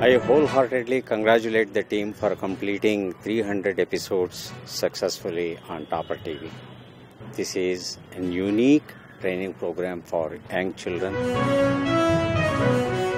I wholeheartedly congratulate the team for completing 300 episodes successfully on Topper TV. This is a unique training program for young children.